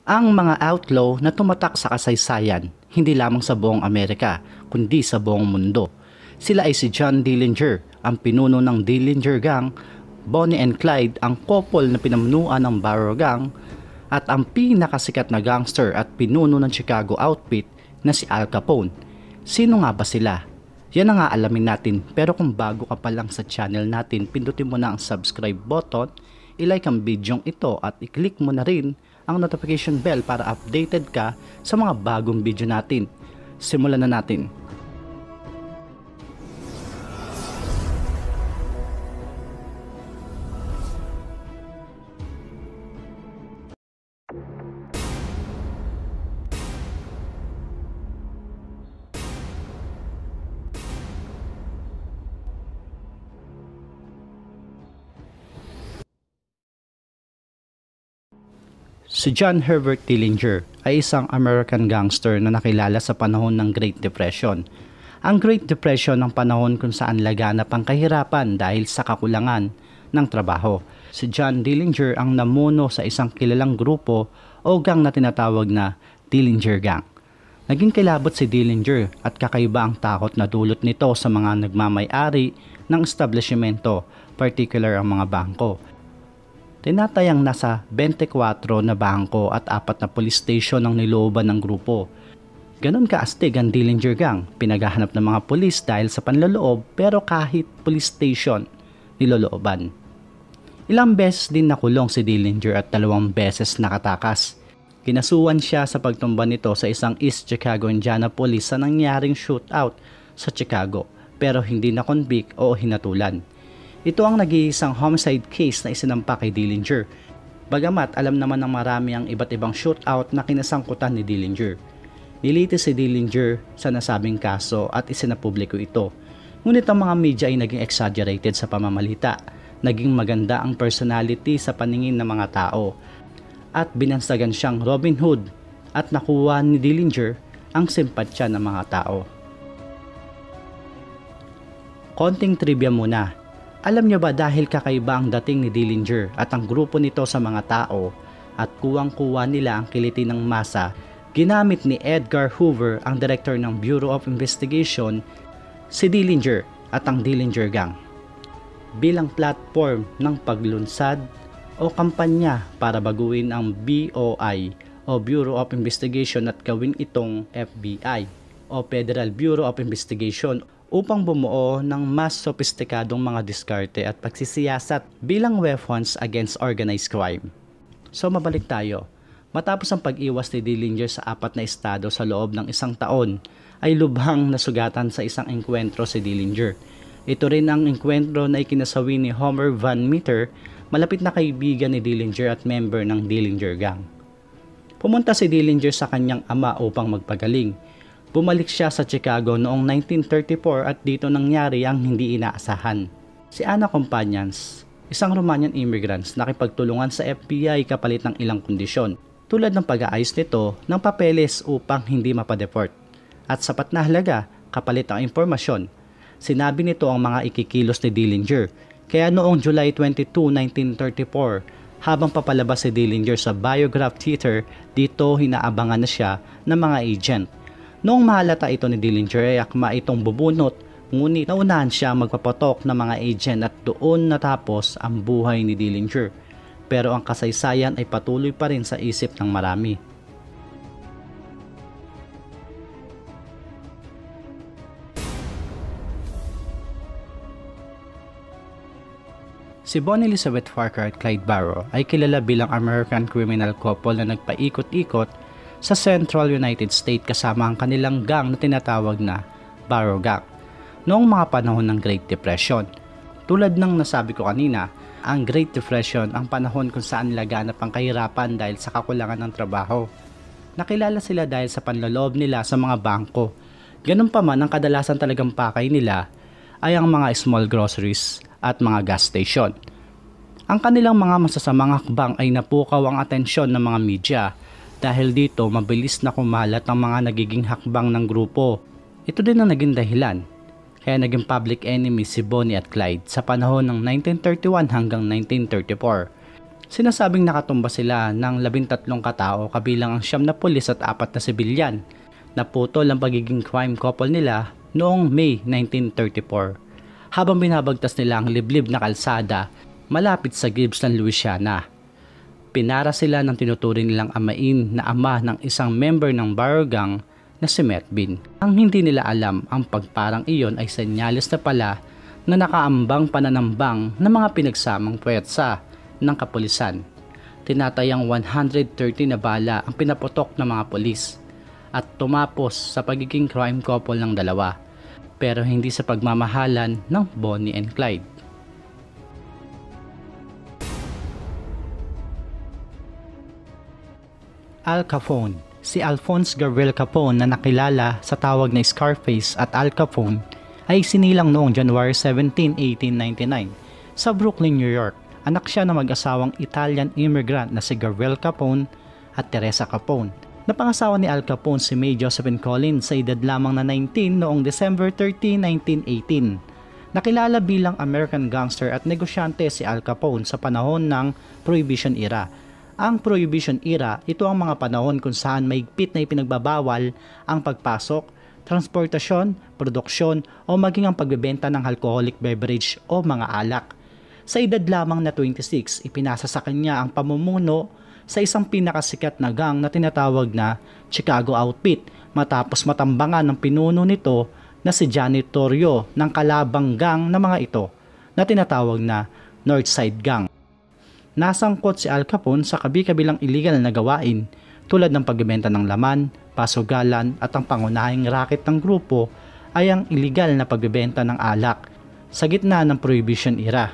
Ang mga outlaw na tumatak sa kasaysayan, hindi lamang sa buong Amerika, kundi sa buong mundo. Sila ay si John Dillinger, ang pinuno ng Dillinger Gang, Bonnie and Clyde, ang couple na pinamunuan ng Barrow Gang, at ang pinakasikat na gangster at pinuno ng Chicago outfit na si Al Capone. Sino nga ba sila? Yan ang aalamin natin, pero kung bago ka pa lang sa channel natin, pindutin mo na ang subscribe button, ilike ang videong ito at i-click mo na rin ang notification bell para updated ka sa mga bagong video natin. Simulan na natin. Si John Herbert Dillinger ay isang American gangster na nakilala sa panahon ng Great Depression. Ang Great Depression ang panahon kung saan laganap ang kahirapan dahil sa kakulangan ng trabaho. Si John Dillinger ang namuno sa isang kilalang grupo o gang na tinatawag na Dillinger Gang. Naging kilabot si Dillinger at kakaiba ang takot na dulot nito sa mga nagmamay-ari ng establishmento, particular ang mga bangko. Tinatayang nasa 24 na bangko at 4 na police station ang nilooban ng grupo. Ganon kaastig ang Dillinger Gang, pinaghahanap ng mga pulis dahil sa panloloob, pero kahit police station, nilolooban. Ilang beses din nakulong si Dillinger at 2 beses nakatakas. Kinasuhan siya sa pagtumba nito sa isang East Chicago Indianapolis sa nangyaring shootout sa Chicago, pero hindi na-convict o hinatulan. Ito ang nag-iisang homicide case na isinampa kay Dillinger. Bagamat alam naman ng marami ang iba't ibang shootout na kinasangkutan ni Dillinger. Nilitis si Dillinger sa nasabing kaso at isinapubliko ito. Ngunit ang mga media ay naging exaggerated sa pamamalita. Naging maganda ang personality sa paningin ng mga tao. At binansagan siyang Robin Hood at nakuha ni Dillinger ang simpatsya ng mga tao. Konting trivia muna. Alam niyo ba dahil kakaiba ang dating ni Dillinger at ang grupo nito sa mga tao at kuwang-kuwa nila ang kiliti ng masa, ginamit ni Edgar Hoover, ang director ng Bureau of Investigation, si Dillinger at ang Dillinger Gang bilang platform ng paglunsad o kampanya para baguhin ang BOI o Bureau of Investigation at gawin itong FBI o Federal Bureau of Investigation upang bumuo ng mas sopistikadong mga diskarte at pagsisiyasat bilang weapons against organized crime. So mabalik tayo. Matapos ang pag-iwas ni Dillinger sa 4 na estado sa loob ng 1 taon, ay lubhang nasugatan sa isang engkwentro si Dillinger. Ito rin ang engkwentro na ikinasawi ni Homer Van Meter, malapit na kaibigan ni Dillinger at member ng Dillinger Gang. Pumunta si Dillinger sa kanyang ama upang magpagaling. Bumalik siya sa Chicago noong 1934 at dito nangyari ang hindi inaasahan. Si Anna Companions, isang Romanian immigrants, nakipagtulungan sa FBI kapalit ng ilang kondisyon, tulad ng pag-aayos nito ng papeles upang hindi mapadeport, at sapat na halaga kapalit ng impormasyon. Sinabi nito ang mga ikikilos ni Dillinger, kaya noong July 22, 1934, habang papalabas si Dillinger sa Biograph Theater, dito hinaabangan na siya ng mga agent. Noong mahalata ito ni Dillinger ay akma itong bubunot, ngunit naunahan siya magpapatok ng mga agent at doon natapos ang buhay ni Dillinger. Pero ang kasaysayan ay patuloy pa rin sa isip ng marami. Si Bonnie Elizabeth Parker at Clyde Barrow ay kilala bilang American criminal couple na nagpaikot-ikot sa Central United States kasama ang kanilang gang na tinatawag na Barrow Gang noong mga panahon ng Great Depression. Tulad ng nasabi ko kanina, ang Great Depression ang panahon kung saan laganap ang kahirapan dahil sa kakulangan ng trabaho. Nakilala sila dahil sa panloloob nila sa mga bangko. Ganun pa man, ang kadalasan talagang pakay nila ay ang mga small groceries at mga gas station. Ang kanilang mga masasamang hakbang ay napukaw ang atensyon ng mga media. Dahil dito, mabilis na kumalat ang mga nagiging hakbang ng grupo. Ito din ang naging dahilan. Kaya naging public enemy si Bonnie at Clyde sa panahon ng 1931 hanggang 1934. Sinasabing nakatumba sila ng 13 katao kabilang ang 9 na pulis at 4 na sibilyan. Naputol ang pagiging crime couple nila noong May 1934 habang binabagtas nila ang liblib na kalsada malapit sa Gibson, Louisiana. Pinara sila ng tinuturing nilang amain na ama ng isang member ng Barrow Gang na si Meth Bean. Ang hindi nila alam, ang pagparang iyon ay senyales na pala na nakaambang pananambang ng mga pinagsamang puwersa ng kapulisan. Tinatayang 130 na bala ang pinaputok ng mga pulis at tumapos sa pagiging crime couple ng dalawa, pero hindi sa pagmamahalan ng Bonnie and Clyde. Al Capone. Si Alphonse Gabriel Capone na nakilala sa tawag na Scarface at Al Capone ay sinilang noong January 17, 1899 sa Brooklyn, New York. Anak siya ng mag-asawang Italian immigrant na si Gabriel Capone at Teresa Capone. Napangasawa ni Al Capone si May Josephine Collins sa edad lamang na 19 noong December 30, 1918. Nakilala bilang American gangster at negosyante si Al Capone sa panahon ng Prohibition era. Ang Prohibition era, ito ang mga panahon kung saan mahigpit na ipinagbabawal ang pagpasok, transportasyon, produksyon o maging ang pagbebenta ng alcoholic beverage o mga alak. Sa edad lamang na 26, ipinasa sa kanya ang pamumuno sa isang pinakasikat na gang na tinatawag na Chicago Outfit matapos matambangan ng pinuno nito na si Johnny Torrio ng kalabang gang na mga ito na tinatawag na Northside Gang. Nasangkot si Al Capone sa kabi-kabilang illegal na gawain tulad ng pagbebenta ng laman, pasugalan at ang pangunahing racket ng grupo ay ang illegal na pagbebenta ng alak sa gitna ng Prohibition era.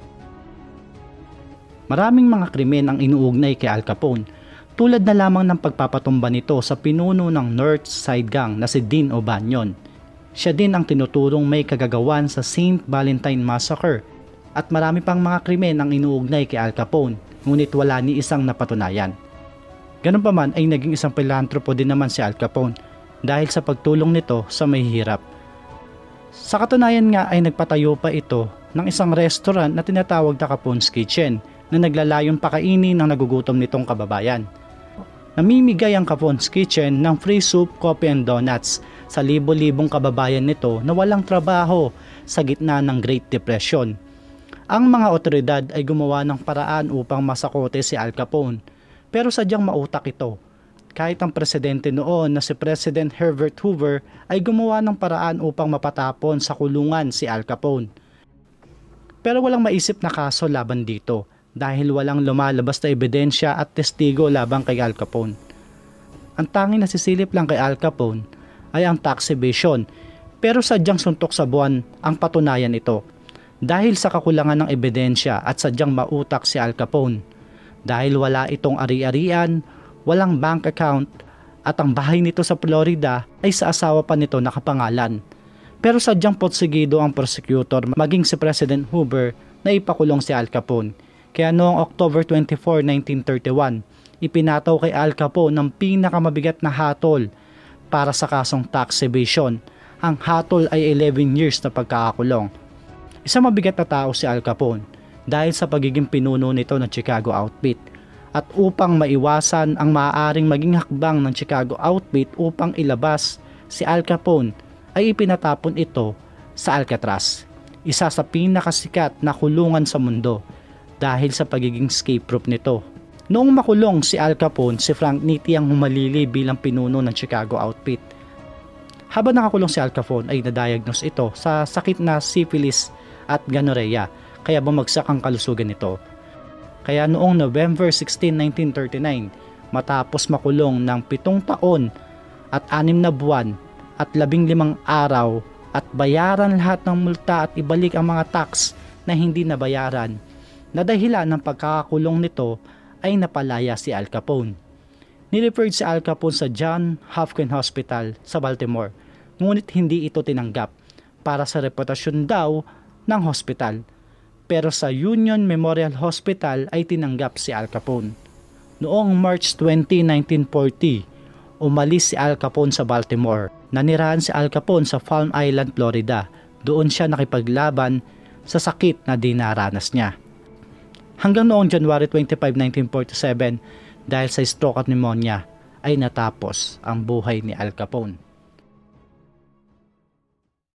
Maraming mga krimen ang inuugnay kay Al Capone, tulad na lamang ng pagpapatumba nito sa pinuno ng North Side Gang na si Dean O'Banion. Siya din ang tinuturong may kagagawan sa St. Valentine Massacre at marami pang mga krimen ang inuugnay kay Al Capone, ngunit wala ni isang napatunayan. Ganun pa man ay naging isang philanthropo din naman si Al Capone dahil sa pagtulong nito sa mahihirap. Sa katunayan nga ay nagpatayo pa ito ng isang restaurant na tinatawag na Capone's Kitchen na naglalayong pakainin ng nagugutom nitong kababayan. Namimigay ang Capone's Kitchen ng free soup, coffee and donuts sa libo-libong kababayan nito na walang trabaho sa gitna ng Great Depression. Ang mga otoridad ay gumawa ng paraan upang masakote si Al Capone, pero sadyang mautak ito. Kahit ang presidente noon na si President Herbert Hoover ay gumawa ng paraan upang mapatapon sa kulungan si Al Capone. Pero walang maisip na kaso laban dito dahil walang lumalabas na ebidensya at testigo laban kay Al Capone. Ang tanging nasisilip lang kay Al Capone ay ang tax evasion, pero sadyang suntok sa buwan ang patunayan ito. Dahil sa kakulangan ng ebidensya at sadyang mautak si Al Capone. Dahil wala itong ari-arian, walang bank account at ang bahay nito sa Florida ay sa asawa pa nito nakapangalan. Pero sadyang porsigido ang prosecutor maging si President Hoover na ipakulong si Al Capone. Kaya noong October 24, 1931, ipinataw kay Al Capone ng pinakamabigat na hatol para sa kasong tax evasion. Ang hatol ay 11 years na pagkakakulong. Isang mabigat na tao si Al Capone dahil sa pagiging pinuno nito ng Chicago Outfit. At upang maiwasan ang maaaring maging hakbang ng Chicago Outfit upang ilabas si Al Capone ay ipinatapon ito sa Alcatraz, isa sa pinakasikat na kulungan sa mundo dahil sa pagiging scapegoat nito. Noong makulong si Al Capone, si Frank Nitti ang humalili bilang pinuno ng Chicago Outfit. Habang nakakulong si Al Capone ay na-diagnose ito sa sakit na syphilis at gonorrhea, kaya bumagsak ang kalusugan nito. Kaya noong November 16, 1939, matapos makulong ng 7 taon at 6 na buwan at 15 araw at bayaran lahat ng multa at ibalik ang mga tax na hindi nabayaran, na dahilan ng pagkakakulong nito ay napalaya si Al Capone. Nireferred si Al Capone sa John Hopkins Hospital sa Baltimore, ngunit hindi ito tinanggap para sa reputasyon daw ng hospital, pero sa Union Memorial Hospital ay tinanggap si Al Capone. Noong March 20, 1940, umalis si Al Capone sa Baltimore. Nanirahan si Al Capone sa Palm Island, Florida. Doon siya nakipaglaban sa sakit na dinaranas niya. hanggang noong January 25, 1947 dahil sa stroke at pneumonia ay natapos ang buhay ni Al Capone.